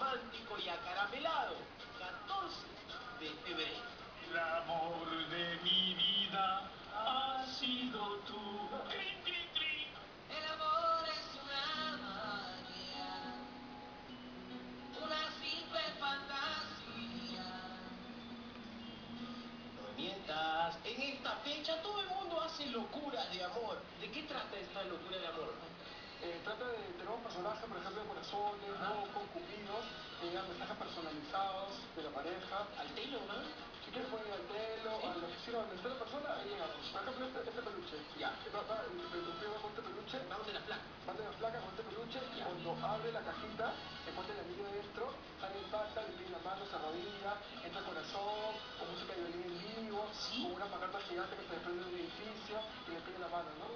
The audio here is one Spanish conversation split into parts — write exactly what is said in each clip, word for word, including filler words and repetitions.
romántico y acaramelado, catorce de febrero. El amor de mi vida ha sido tú. Crin, crin, crin. El amor es una magia, una simple fantasía. No me mientas, en esta fecha todo el mundo hace locuras de amor. ¿De qué trata esta locura de amor? Eh, trata de tener un personaje, por ejemplo, de corazones, locos, cupidos, que digan mensajes personalizados de la pareja. ¿Al telo, no? Si quieres pueden ir al telo, ¿Sí? a la oficina donde esté la persona, ahí llegamos. Por ejemplo, este, este peluche. Ya. Va, va, el, el cupido va con este peluche. Vamos de la placa. Va de la placa con este peluche y Ya. cuando abre la cajita, encuentra el anillo dentro, sale el pata, le pide la mano, se arrodilla, entra el corazón, con música de violín en vivo, ¿Sí? con una pancarta gigante que se desprende de un edificio y le pide la mano, ¿no?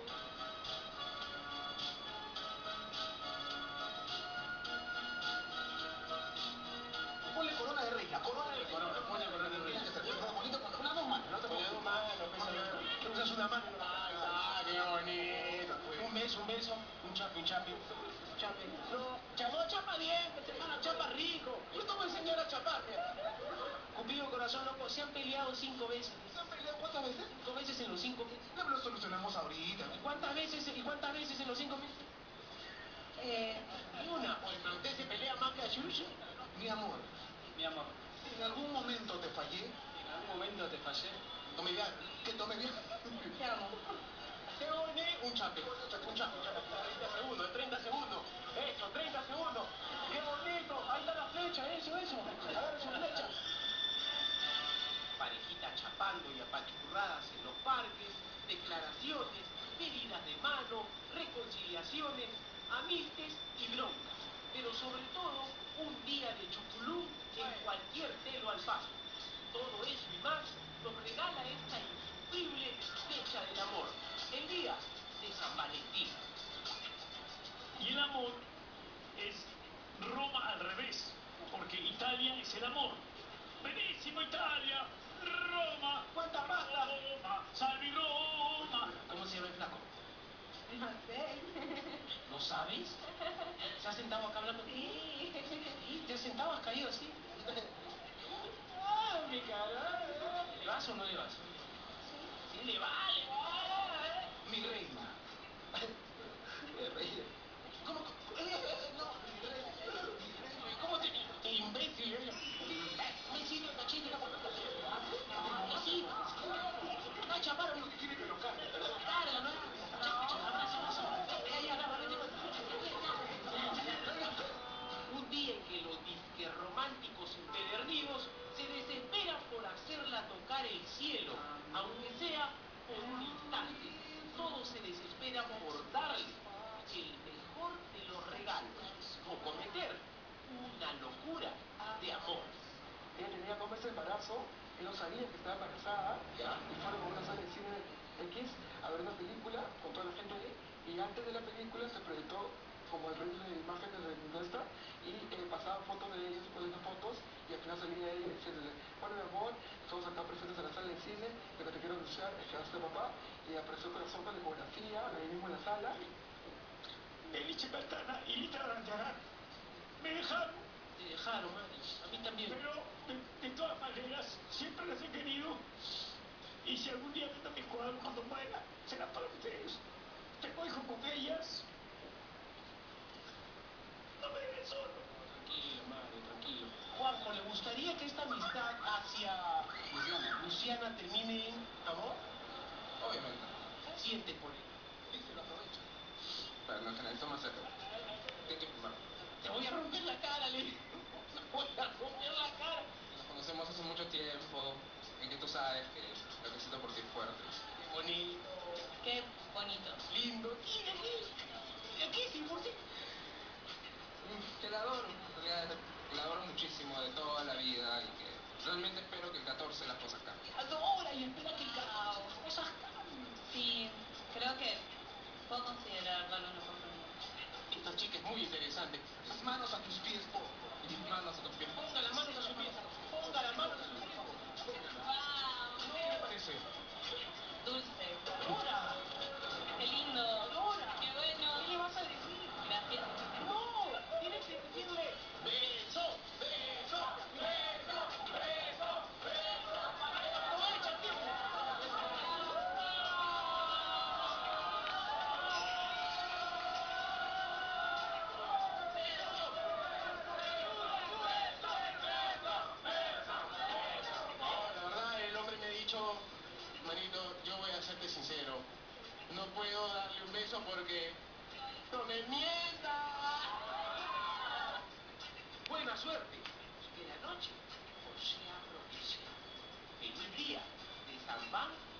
Ponle corona de reina, corona de corona, ponle corona de reina. Bonito con una dos manos, no te Con las dos manos, pesa nada. ¿Qué usas una mano? Ay, ay, qué bonito. Un beso, un beso, un chapi, un chapi. Chapi. No, chamo, chapa bien, hermano, chapa rico. Yo te voy a enseñar a chapar, mira. Cupido, corazón loco, se han peleado cinco veces. ¿Se han peleado cuántas veces? Cinco veces en los cinco meses. No lo solucionamos ahorita. ¿Y cuántas veces, y cuántas veces en los cinco meses? Eh, Ni una, pues, pero usted se pelea más que a Yuyu. Mi amor, Mi amor, ¿en algún momento te fallé? en algún momento te fallé. Tome bien, que tome bien. te amo. Te une un chape, un chape, un chape. treinta segundos, treinta segundos. Eso, treinta segundos. ¡Qué bonito! Ahí está la flecha, eso, eso. Agarra su flecha. Parejitas chapando y apachurradas en los parques, declaraciones, pedidas de mano, reconciliaciones, amistes y broncas. Pero sobre todo, un día de chuculú en cualquier telo al paso. Todo eso y más nos regala esta insufrible fecha del amor, el día de San Valentín. Y el amor es Roma al revés, porque Italia es el amor. Benissimo Italia, Roma. ¿Cuánta pasta? Roma, salvi Roma. ¿Cómo se llama el flaco? No sé. ¿No sabes? ¿Se ha sentado acá hablando? Sí. ¿Y te has sentado, has caído así? ¡Ah, mi cara! ¿Le vas o no le vas? Sí, le va, le va. Mi reina. Me reí. ¿Cómo? No, mi reina. ¿Cómo te...? ¡Qué imbécil! ¿Eh? Besito, cachito, la puerta. Besito. No, chaparon lo que tiene que locar. Carga, ¿no? Ahí, agarra, vete. Un día en que los disque románticos empedernidos se desesperan por hacerla tocar el cielo, aunque sea por un instante. Todos se desesperan por darle el mejor de los regalos o cometer una locura de amor. Ella tenía dos meses de embarazo, él no sabía que estaba embarazada, ¿Ya? y fueron a una sala de cine X a ver una película con toda la gente ahí, y antes de la película se proyectó como el reel de imágenes de nuestra, y eh, pasaban fotos de ellos, poniendo fotos, y al final salía ella diciéndole, bueno mi amor, estamos acá presentes en la sala de cine, lo que te quiero anunciar es que vas a ser papá, y apareció el corazón con la ecografía, ahí mismo en la sala. Felice Bertana y Lita Rantarán. Me dejaron, Te dejaron, madre. A mí también. pero de, de todas maneras siempre las he querido. Y si algún día vendo mi cuadro cuando muera, será para ustedes. Tengo hijos con ellas. No me dejen solo. Tranquilo, madre, tranquilo. Juanjo, ¿le gustaría que esta amistad hacia Luciana, Luciana termine en amor? Obviamente. Siente por él. Dice, lo aprovecha. Pero no, que necesito más cerca. Tienes que firmar. Te voy a romper la cara, le dije. Te voy a romper la cara. Nos conocemos hace mucho tiempo y que tú sabes que lo que siento por ti es fuerte. Qué bonito, Qué bonito. lindo. ¿Y de qué? ¿De qué? ¿Sí por sí? Mm, Que la adoro, en realidad la adoro muchísimo de toda la vida y que realmente espero que el catorce las cosas cambien. Adora y espera que las cosas cambien. Sí, creo que puedo considerar darle una oportunidad. Esta chica es muy interesante. Mis manos a tus pies, por Mis manos a tus pies. Ponga las manos a su pies. Ponga las manos a su pies. ¡Wow! ¿Qué le parece? Dulce. Dora, ¡Qué lindo! Dora. ¡Qué bueno! ¿Qué le vas a decir? Gracias. No, tienes que decirle beso. eso porque... ¡No me mientas! Buena suerte, que la noche os sea propicia. Feliz día de San Van